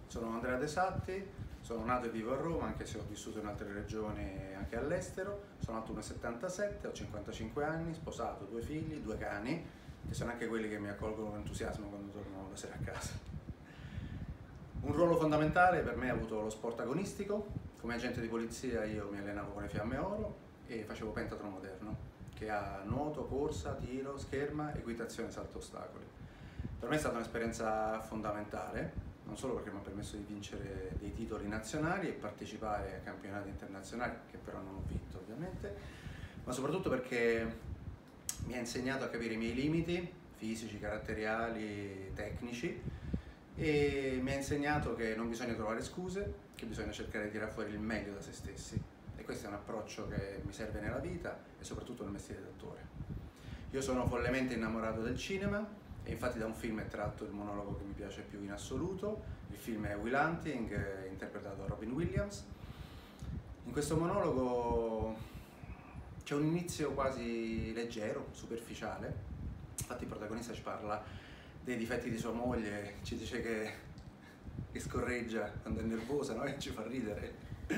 Sono Andrea De Satti, sono nato e vivo a Roma, anche se ho vissuto in altre regioni e anche all'estero. Sono alto 1,77 m, ho 55 anni, sposato, 2 figli, 2 cani, che sono anche quelli che mi accolgono con entusiasmo quando torno la sera a casa. Un ruolo fondamentale per me ha avuto lo sport agonistico. Come agente di polizia io mi allenavo con le Fiamme Oro e facevo pentathlon moderno, che ha nuoto, corsa, tiro, scherma, equitazione, salto ostacoli. Per me è stata un'esperienza fondamentale, non solo perché mi ha permesso di vincere dei titoli nazionali e partecipare a campionati internazionali, che però non ho vinto ovviamente, ma soprattutto perché mi ha insegnato a capire i miei limiti fisici, caratteriali, tecnici, e mi ha insegnato che non bisogna trovare scuse, che bisogna cercare di tirare fuori il meglio da se stessi. E questo è un approccio che mi serve nella vita e soprattutto nel mestiere d'attore. Io sono follemente innamorato del cinema e infatti da un film è tratto il monologo che mi piace più in assoluto. Il film è Will Hunting, interpretato da Robin Williams. In questo monologo c'è un inizio quasi leggero, superficiale. Infatti il protagonista ci parla dei difetti di sua moglie, ci dice che scorreggia quando è nervosa, no? E ci fa ridere.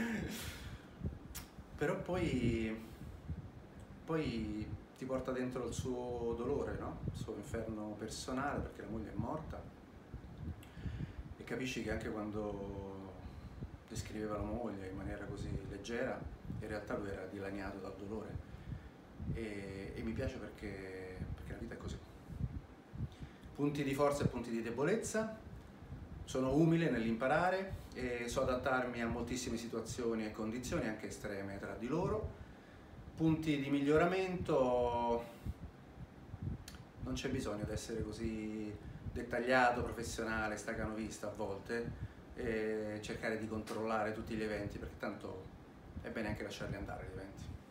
Però poi ti porta dentro il suo dolore, no? Il suo inferno personale, perché la moglie è morta, e capisci che anche quando descriveva la moglie in maniera così leggera, in realtà lui era dilaniato dal dolore. E mi piace perché la vita è così. Punti di forza e punti di debolezza. Sono umile nell'imparare e so adattarmi a moltissime situazioni e condizioni, anche estreme, tra di loro. Punti di miglioramento: non c'è bisogno di essere così dettagliato, professionale, stacanovista a volte, e cercare di controllare tutti gli eventi, perché tanto è bene anche lasciarli andare gli eventi.